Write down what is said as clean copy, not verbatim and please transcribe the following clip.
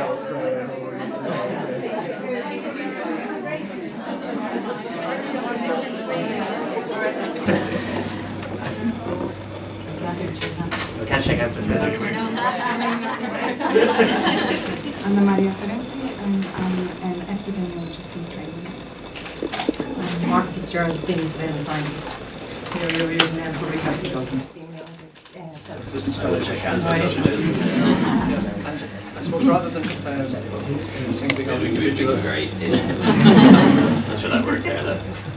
We can't shake hands in physics. I'm Maria Ferretti and I'm an epidemiologist in training. I'm Mark Fitzgerald, Senior Surveillance Scientist. You're now Public Health Consultant. I suppose rather than saying we go to very. Should that work there?